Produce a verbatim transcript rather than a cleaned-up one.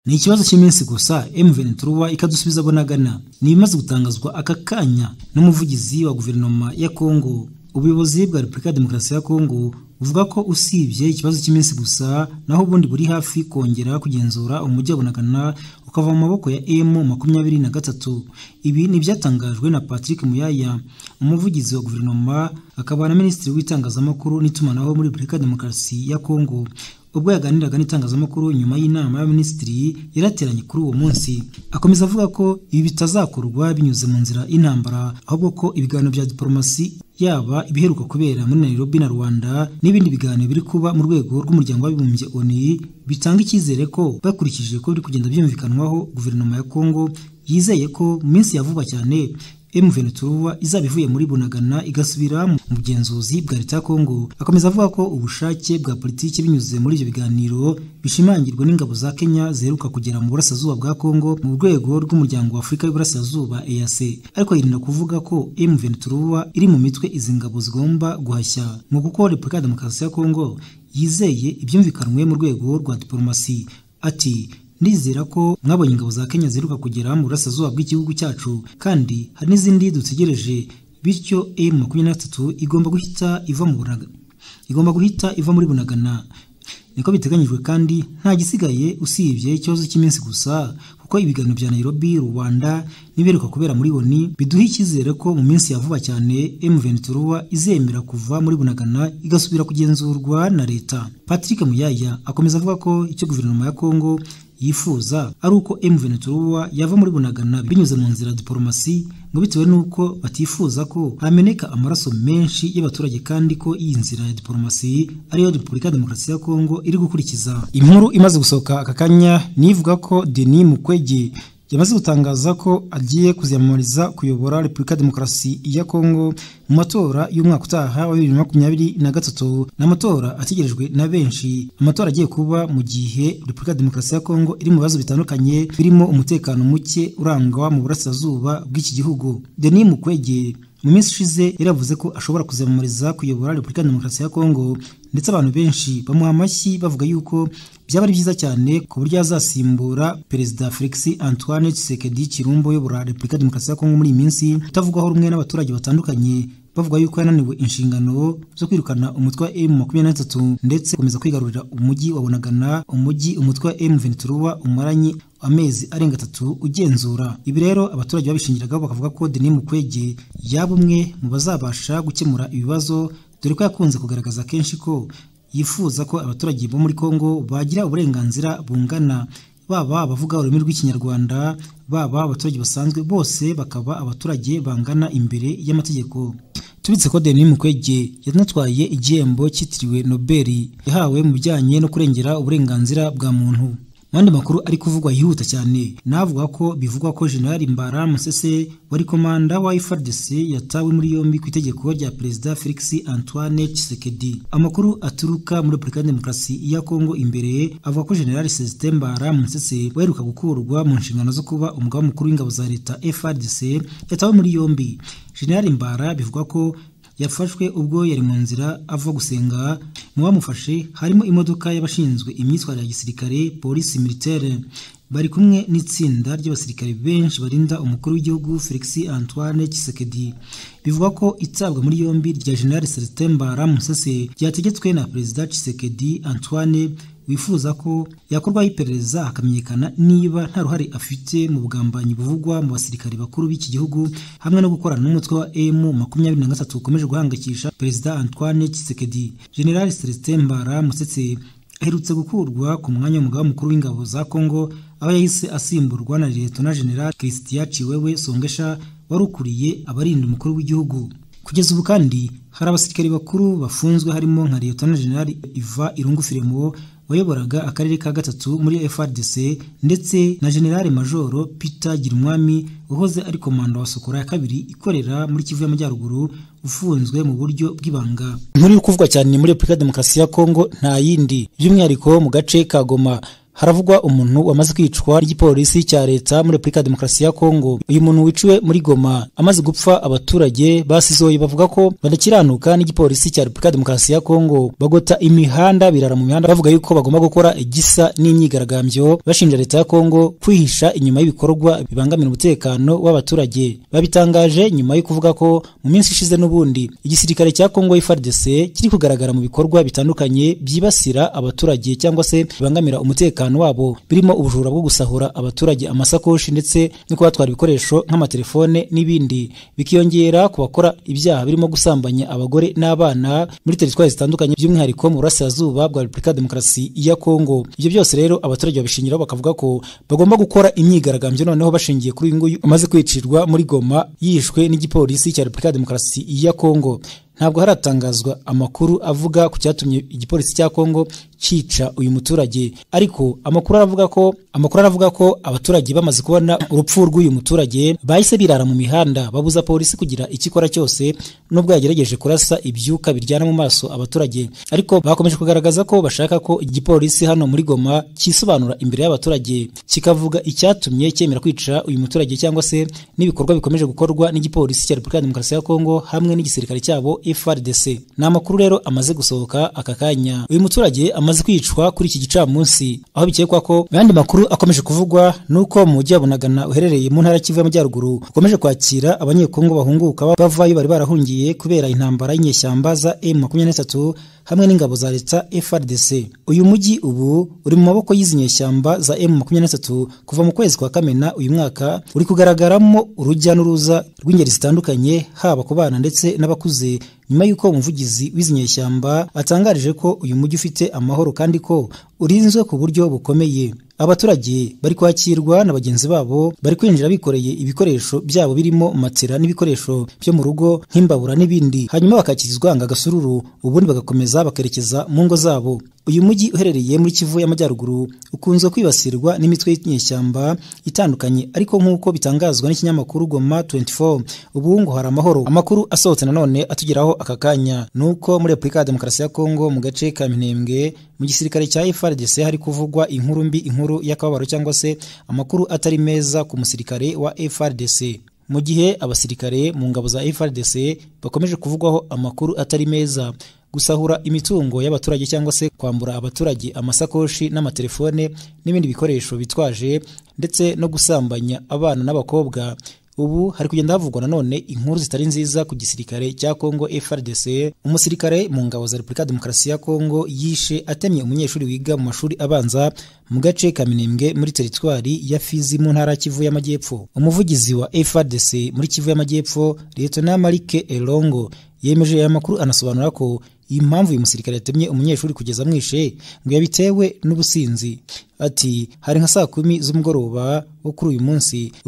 Ni ikibazo cy'iminsi gusa M vingt-trois ikadusubiza Bunagana. Ni ibimaze gutangazwa aka kanya n'umuvugizi wa guverinoma ya Kongo. Ubuyobozi bwa Repubulika ya Demokarasi ya Kongo buvuga ko usibye ikibazo cy'iminsi gusa naho ubundi buri hafi kongera kugenzura umujyi wa Bunagana ukava mu maboko ya M makumyabiri na gatatu. Ibi ni byatangajwe na Patrick Muyaya, umuvugizi wa guverinoma akaba na minisitiri w'itangazamakuru n'itumanaho muri Repubulika ya Demokarasi ya Kongo. Ubwo yaganiraga n'itangazamakuru nyuma y'inama y'abaminisitiri yarateranye kuri uwo munsi, akomeza avuga ko ibi bitazakorwa binyuze mu nzira y'intambara, ahubwo ko ibiganiro bya diplomasi yaba ibiheruka kubera muri Nairobi na Rwanda n'ibindi biganiro biri kuba mu rwego rw'umuryango w'abibumbye O N U bitanga icyizere ko bakurikije ko biri kugenda byumvikanwaho, guverinoma ya Kongo yizeye ko mu minsi ya vuba cyane M vingt-trois izaba ivuye muri Bunagana igasubira mu bugenzuzi bwa leta ya Kongo. Akomeza avuga ko ubushake bwa politiki binyuze muri ibyo biganiro bishimangirwa n'ingabo za Kenya ziheruka kugera mu burasirazuba bwa Kongo mu rwego rw'umuryango wa Afurika y'Uburasirazuba E A C, ariko yirinda kuvuga ko M vingt-trois iri mu mitwe izi ngabo zigomba guhashya, mu kuko Repubulika ya Demokarasi ya Kongo yizeye ibyumvikanwe mu rwego rwa diplomasi. Ati ndizera ko mwabonye ingabo za Kenya ziheruka kugera mu burasirazuba bw'igihugu cyacu, kandi hari n'izindi dutegereje, bityo M makumyabiri na gatatu igomba guhita iva mu Bunagana igomba guhita iva muri Bunagana niko biteganyijwe, kandi nta gisigaye usibye ikibazo cy'iminsi gusa, kuko ibiganiro bya Nairobi, Rwanda n'ibiheruka kubera muri O N U biduha icyizere ko mu minsi ya vuba cyane M vingt-trois izemera kuva muri Bunagana igasubira kugenzurwa na leta. Patrick Muyaya akomeza avuga ko icyo guverinoma ya Kongo yifuza ari uko M vingt-trois yava muri Bunagana binyuze mu nzira diplomasi, ngo bitewe nuko batifuza ko hameneka amaraso menshi y'abaturage, kandi ko iyi nzira ya diplomasi ariyo Repubulika ya Demokarasi ya Kongo iri gukurikiza. Inkuru imaze gusohoka aka kanya nivuga ko Denis Mukwege yamaze gutangaza ko agiye kuziyamamariza kuyobora Repubulika ya Demokarasi ya Kongo mu matora y'umwaka utaha wa bibiri na makumyabiri na gatatu, n'amatora ategerejwe na benshi. Amatora agiye kuba mu gihe Repubulika ya Demokarasi ya Kongo iri mu bibazo bitandukanye birimo umutekano muke urangwa mu burasirazuba bw'iki gihugu. Denis Mukwege mu minsi ishize yaravuze ko ashobora kuziyamamariza kuyobora Repubulika ya Demokarasi ya Kongo, ndetse abantu benshi bamuha amashyi bavuga yuko byaba ari byiza cyane ku buryo azasimbura Perezida Felix Antoine Tshisekedi Chilombo uyobora Repubulika ya Demokarasi ya Kongo muri iyi minsi, utavugwaho rumwe n'abaturage batandukanye bavuga yuko yananiwe inshingano zo kwirukana umutwe wa M makumyabiri na gatatu ndetse komeza kwigarurira umujyi wa Bunagana, umujyi umutwe wa M vingt-trois umaranye amezi arenga atatu ugenzura. Ibi rero abaturage babishingiraga bakavuga ko Denis Mukwege yaba umwe mu bazabasha gukemura ibibazo, dore ko yakunze kugaragaza kenshi ko yifuza ko abaturage bo muri Kongo bagira uburenganzira bungana, baba abavuga ururimi rw'ikinyarwanda, baba abaturage basanzwe, bose bakaba abaturage bangana imbere y'amategeko. Tubitse ko Denis Mukwege yanatwaye igihembo cyitiriwe Nobel yahawe mu bijyanye no kurengera uburenganzira bwa muntu. Mandi makuru ari kuvugwa yihuta cyane, navuga ko bivugwa ko General Mbara Musese wari komanda wa F A R D C yatawe muri yombi ku itegeko rya Perezida Felix Antoine Tshisekedi. Amakuru aturuka muri Repubulika ya Demokarasi ya Kongo imbere avuga ko General Celestin Mbara Musese waheruka gukurwa mu nshingano zo kuba umugaba mukuru w'ingabo za leta F A R D C yatawe muri yombi. General Mbara bivugwa ko yafashwe ubwo yari mu nzira ava gusenga. Mu bamufashe harimo imodoka y'abashinzwe imyitwarire ya gisirikare, polisi militaire, bari kumwe n'itsinda ry'abasirikare benshi barinda umukuru w'igihugu Felix Antoine Tshisekedi. Bivuga ko itabwa muri yombi rya General Celestin Mbara Musese ryategetswe na Perezida Tshisekedi Antoine, wifuza ko yakorwaho iperereza hakamenyekana niba nta ruhare afite mu bugambanyi buvugwa mu basirikare bakuru b'iki gihugu, hamwe no gukorana n'umutwe wa M makumyabiri na gatatu ukomeje guhangayikisha Perezida Antoine Tshisekedi. General Celestin Mbara Musese aherutse gukurwa ku mwanya w'umugaba mukuru w'ingabo za Kongo, aho yahise asimburwa na Lieutenant General Christian Chiwewe Songesha wari ukuriye abarinda umukuru w'igihugu. Kugeza ubu kandi hari abasirikare bakuru bafunzwe harimo nka Lieutenant General Iva Irungu Firemo wayoboraga akarere ka gatatu muri F A R D C, ndetse na General Major Peter Girumwami uhoze ari komanda wa Sokora ya kabiri ikorera muri Kivu y'Amajyaruguru ufunzwe mu buryo bw'ibanga. Inkuru iri kuvugwa cyane muri Repubulika ya Demokarasi ya Kongo nta yindi, by'umwihariko mu gace ka Goma haravugwa umuntu wamaze kwicwa n'igipolisi cya leta muri Repubulika ya Demokarasi ya Kongo. Uyu muntu wiciwe muri Goma amaze gupfa, abaturage basizoye bavuga ko badakiranuka n'igipolisi cya Repubulika ya Demokarasi ya Kongo, bagota imihanda, birara mu mihanda, bavuga yuko bagomba gukora igisa n'imyigaragambyo bashinja leta ya Kongo kwihisha inyuma y'ibikorwa bibangamira umutekano w'abaturage. Babitangaje nyuma yo kuvuga ko mu minsi ishize n'ubundi igisirikare cya Kongo F A R D C kiri kugaragara mu bikorwa bitandukanye byibasira abaturage cyangwa se bibangamira umutekano wabo, birimo ubujura bwo gusahura abaturage amasakoshi ndetse no kubatwara ibikoresho nk'amatelefone n'ibindi, bikiyongera ku bakora ibyaha birimo gusambanya abagore n'abana muri teritwari zitandukanye by'umwihariko mu burasirazuba bwa Repubulika ya Demokarasi ya Kongo. Ibyo byose rero abaturage babishingiraho bakavuga ko bagomba gukora imyigaragambyo noneho bashingiye kuri uyu nguyu umaze kwicirwa muri Goma yishwe n'igipolisi cya Repubulika ya Demokarasi ya Kongo. Ntabwo haratangazwa amakuru avuga ku cyatumye igipolisi cya Kongo cica uyu muturage, ariko amakuru aravuga ko amakuru aravuga ko abaturage bamaze kubona urupfu rw'uyu muturage bahise birara mu mihanda, babuza polisi kugira ikikora cyose nubwo yagerageje kurasa ibyuka biryana mu maso abaturage. Ariko bakomeje kugaragaza ko bashaka ko igipolisi hano muri Goma kisobanura imbere y'abaturage, kikavuga icyatumye cyemera kwica uyu muturage cyangwa se n'ibikorwa bikomeje gukorwa n'igipolisi cya Repubulika ya Demokarasi ya Kongo hamwe n'igisirikare cyabo F A R D C. Ni amakuru rero amaze gusohoka aka kanya. Uyu muturage amaze kwicwa kuri iki gicamunsi, aho bikekwa ko yandi makuru akomeje kuvugwa nuko mu mujyi wa Bunagana uherereye mu ntara Kivu y'Amajyaruguru ukomeje kwakira abanyekongo bahunguka bavayo bari barahungiye kubera intambara y'inyeshyamba za M makumyabiri na gatatu hamwe n'ingabo za leta F A R D C. Uyu mujyi ubu uri mu maboko y'izi nyeshyamba za M makumyabiri na gatatu kuva mu kwezi kwa Kamena uyu mwaka, uri kugaragaramo urujya n'uruza rw'ingeri zitandukanye haba ku bana ndetse n'abakuze, nyuma y'uko umuvugizi w'izi nyeshyamba atangarije ko uyu mujyi ufite amahoro kandi ko urinzwe ku buryo bukomeye. Abaturage bari kwakirwa na bagenzi babo, bari kwinjira bikoreye ibikoresho byabo birimo matera n'ibikoresho byo mu rugo nk'imbabura n'ibindi, hanyuma bakakirizwa ngagasururu, ubundi bagakomeza bakerekeza mu ngo zabo. Uyu mujyi uherereye muri Kivu y'Amajyaruguru ukunze kwibasirwa n'imitwe y'inyeshyamba itandukanye, ariko nk'uko bitangazwa n'ikinyamakuru Goma twenty four, ubu ngo hari amahoro. Amakuru asohotse nanone atugeraho aka kanya nuko muri Repubulika ya Demokarasi ya Kongo mu gace ka Minembwe mu gisirikare cya F A R D C hari kuvugwa inkuru mbi, inkuru y'akababaro cyangwa se amakuru atari meza ku musirikare wa F A R D C, mu gihe abasirikare mu ngabo za F A R D C bakomeje kuvugwaho amakuru atari meza, gusahura imitungo y'abaturage cyangwa se kwambura abaturage amasakoshi n'amatelefone n'ibindi bikoresho bitwaje, ndetse no gusambanya abana n'abakobwa. Ubu hari kugenda havugwa nanone inkuru zitari nziza ku gisirikare cya Kongo F A R D C. Umusirikare mu ngabo za Repubulika ya Demokarasi ya Kongo yishe atemye umunyeshuri wiga mu mashuri abanza mu gace ka Minembwe muri teritwari ya Fizi mu ntara Kivu y'Amajyepfo. Umuvugizi wa F A R D C muri Kivu y'Amajyepfo Lieutenant Marike Elongo yemeje aya makuru, anasobanura ko impamvu uyu musirikare yatemye umunyeshuri kugeza mwishe ngo yabitewe n'ubusinzi. Ati hari nka saa kumi z'umugoroba wo kuri uyu munsi